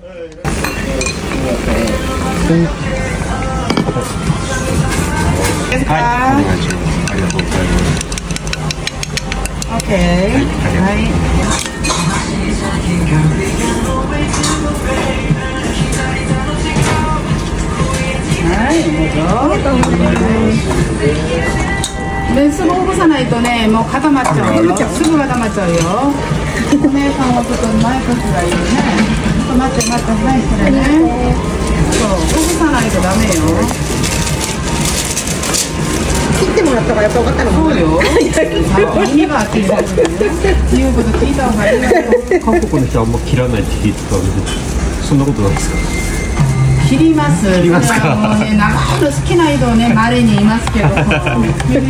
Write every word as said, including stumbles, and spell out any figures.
はい、お願いします。ありがとうございます。 オッケー。はい。はい、どうぞ。で、すぐほぐさないとね、もう固まっちゃうよ。すぐ固まっちゃうよ。お姉さんはちょっと前かしらいいよね。ちょっと待って待って、はい、それね。そう、ほぐさないとダメよ。 切ってもらった方がやっぱ分かったの。 そうよ。耳が切りたくてね。言うこと聞いた方がいいよ。 韓国の人はあんま切らないって聞いてたんで、そんなことなんですか。 切ります。 切りますか。 もうね、長いの好きな人ね、稀にいますけど。切るよ。